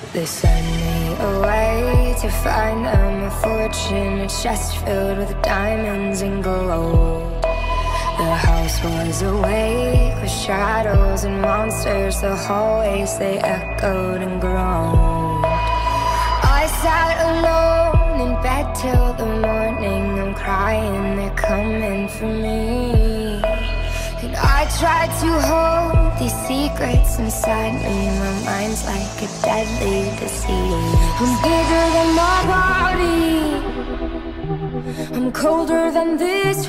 They send me away to find them a fortune, a chest filled with diamonds and gold. The house was awake with shadows and monsters. The hallways, they echoed and groaned. I sat alone in bed till the morning. I'm crying, they're coming for me. And I tried to hold these secrets inside me. My mind's like a deadly disease. I'm bigger than my body, I'm colder than this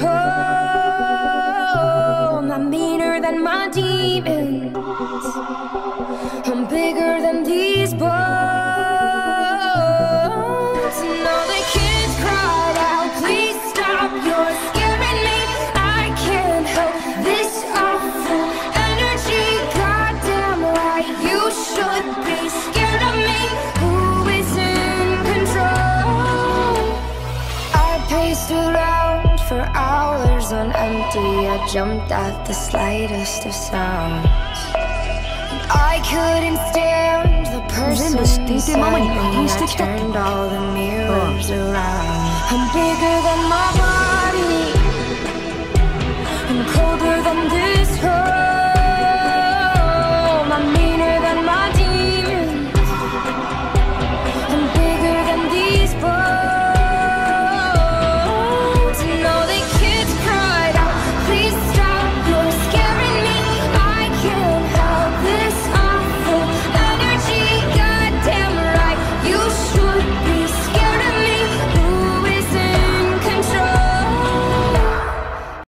home. I'm meaner than my demons, I'm bigger than these bones. And all the kids cried out, please stop, you're scaring me. I can't help this awful energy. Goddamn right, you should be scared of me. Who is in control? I paced around for hours on empty. I jumped at the slightest of sounds. I couldn't stand the person inside me. I turned all the mirrors around. I'm bigger than my body, I'm colder than this hurt.